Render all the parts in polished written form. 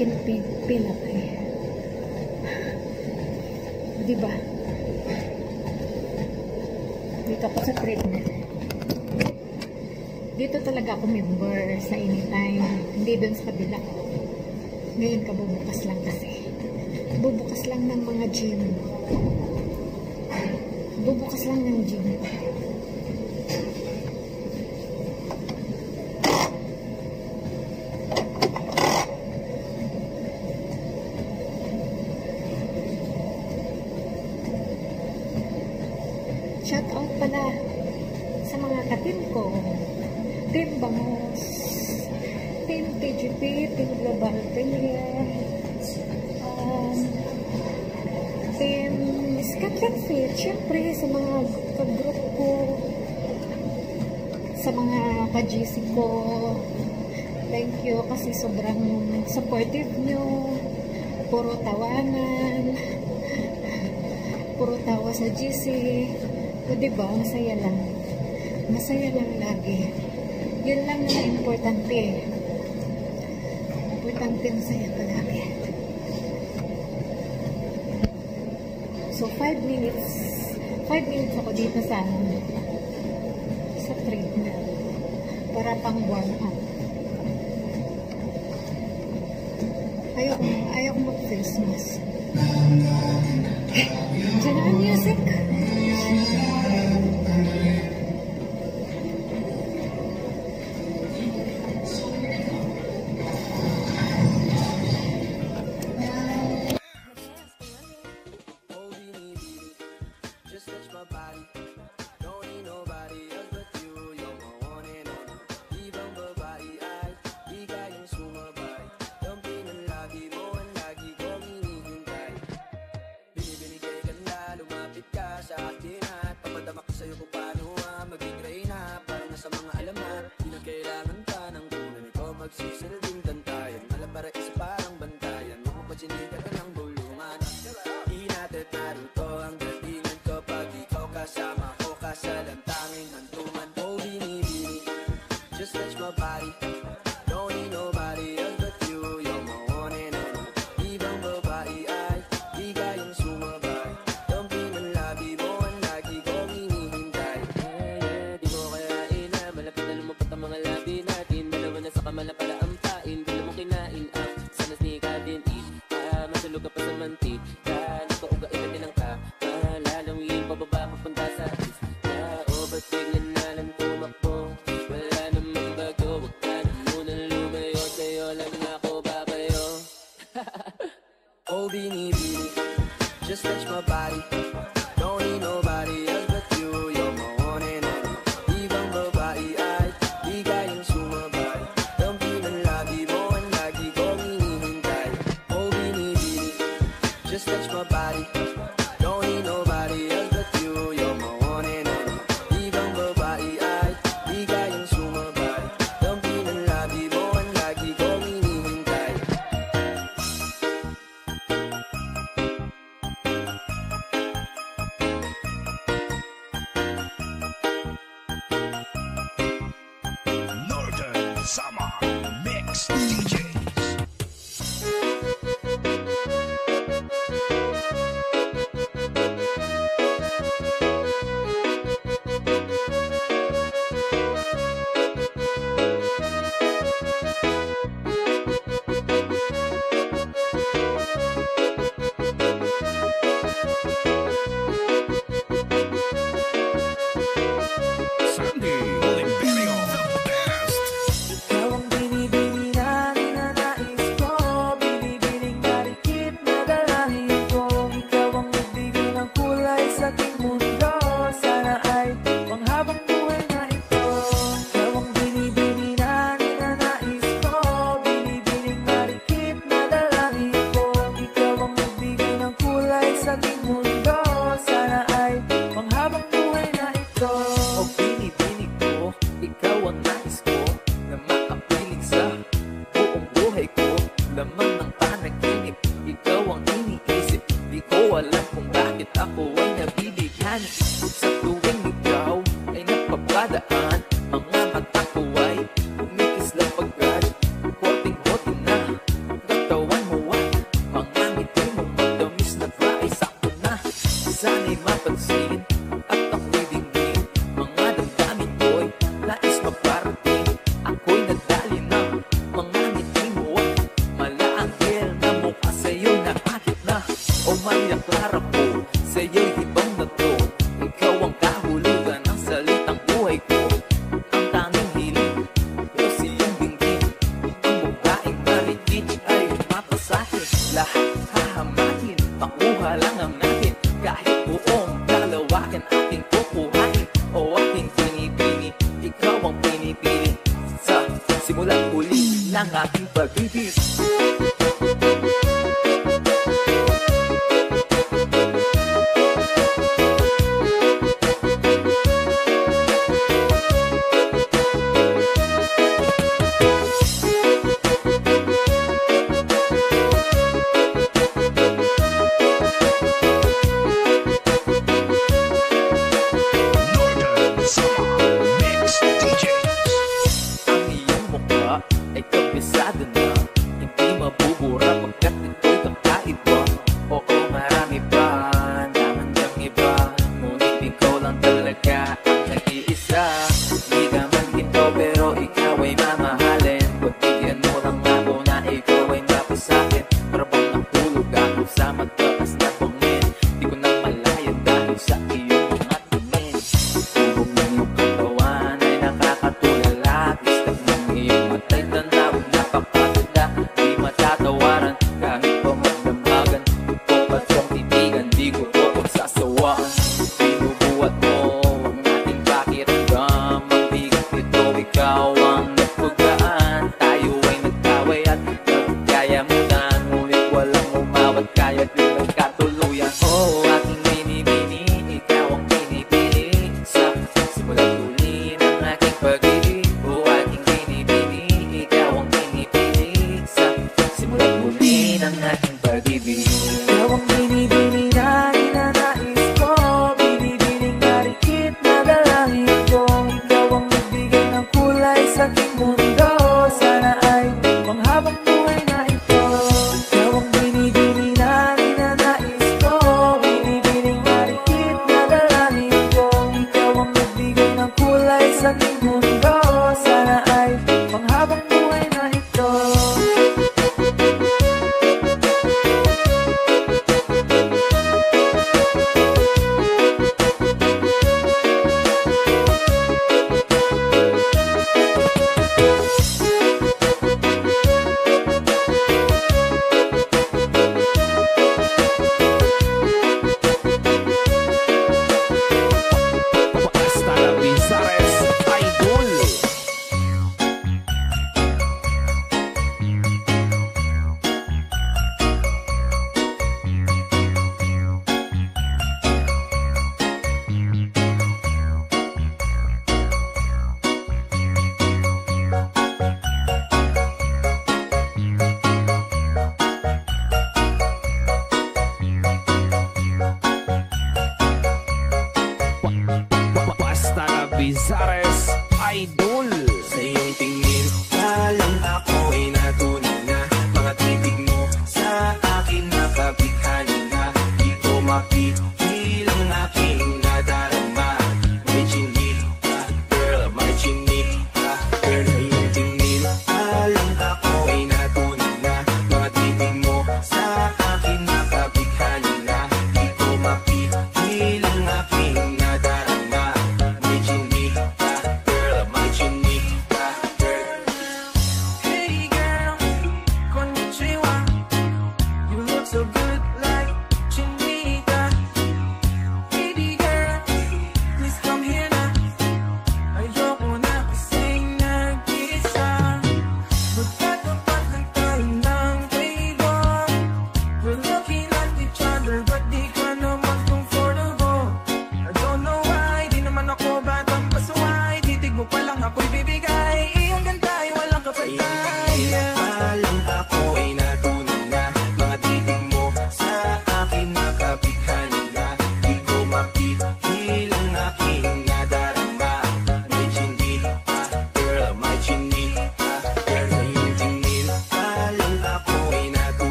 pinapay. Diba? Dito ako sa treatment. Dito talaga ako member sa anytime. Hindi dun sa kabila. Ngayon kabubukas lang kasi. Bubukas lang ng mga gym. Bubukas lang ng gym. Shout out pala sa mga katim ko. Team Bangus, Team TGP, Team Global Player, Team Scotland Fit, syempre sa mga ka-group ko, sa mga ka-GC ko. Thank you kasi sobrang supportive nyo. Puro tawanan, puro tawa sa GC. O diba, masaya lang. Masaya lang lagi. Yun lang na importante. Importante masaya ka lagi. So, 5 minutes. 5 minutes ako dito sa treadmill. Para pang warm up. Ayaw mag-face mask. Diyan na ang music. Magsisilbing tantayan, malapara isa parang bantayan. Mapapagsinigan ka ng bulungan. Di natin naruto ang datingan ko pag ikaw kasama ko kasalantangin hantungan. Oh, binibini, just touch my body. Don't need nobody else but you. You're my one and only. Ibang babae ay di kayang sumabay. Dampi ng labi mo ang lagi kong hinihintay. Di mo kayain na malapit na lumapit ang mga labi natin. Dalawa na sa kamala pala ang pain. Di mo kinain ang sana snika din eat. Masulog ka pa sa mantika. Nagpaugain na din ang kalalawin. Pababa papunta sa is. O ba't biglan na lang tumakbo? Wala namang bago. Huwag ka na munang lumayo. Sa'yo lang ako babayo. Oh, binibini, just touch my body. Don't need nobody else but you. You're my one and only. Ibang babae ay di kayang sumabay. Dampi ng labi mo ang lagi kong hinihintay. Oh, binibini, just touch my body. Don't need nobody else but you. You're my one and only. Ibang babae ay di kayang sumabay. Dampi ng labi mo ang lagi kong hinihintay. Northern Summer Mix DJs. Sandy Oliverio, the best. Ikaw ang binibini na ninanais ko. Binibining marikit na dalangin ko. Ikaw ang nagbigay ng kulay sa aking mundo. Sana ay panghabang buhay na ito. Ikaw ang binibini na ninanais ko. Binibining marikit na dalangin ko. Ikaw ang nagbigay ng kulay sa aking mundo. Sana ay panghabang buhay na ito. O binibining ko, ikaw ang nais ko na makapiling sa buong buhay ko. Laman ng panaginip, ikaw ang iniisip. Di ko alam kung bakit ako ay nabibigyan. Sa tuwing ikaw ay napapadaan, mga mata ko ay kumikislap agad. Hoting-hoting na, katawan ang harap ko, sa'yo'y hibang na to. Ikaw ang kahulugan ng salitang buhay ko. Ang tanging hiling, Diyos iyong binggit. Ang babaeng marikit ay mapasahin. Lahat hahamakin, makuha lang ang natin. Kahit buong kalawakan aking kukuhain o aking pinipili, ikaw ang pinipili. Sa simulang huli ng aking pag-ibig.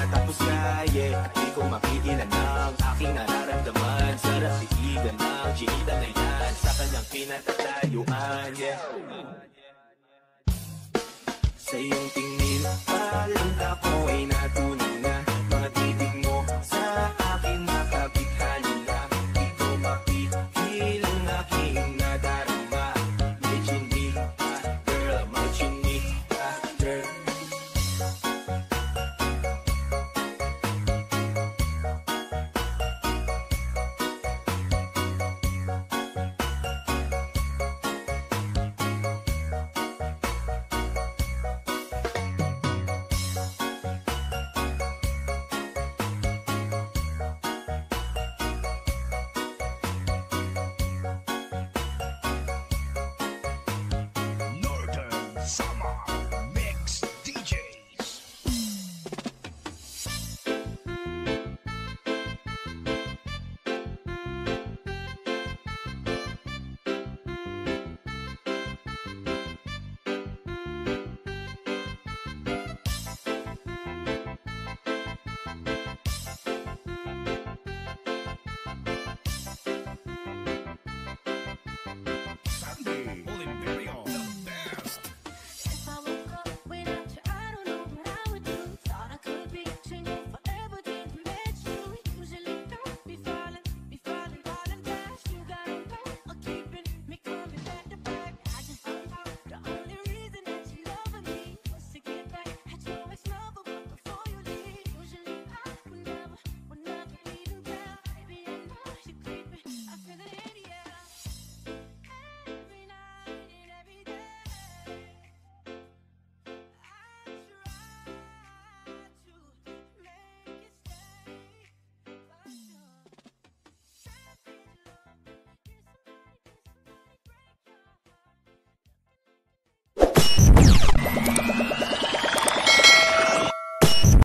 tapos na, yeah. At di ko mapigilan ang aking nararamdaman. Sarap titigan ng chinita na yan sa kanyang pinatatayuan, yeah. Sa iyong tingin, parang ako ay natuloy na. Mga titig mo sa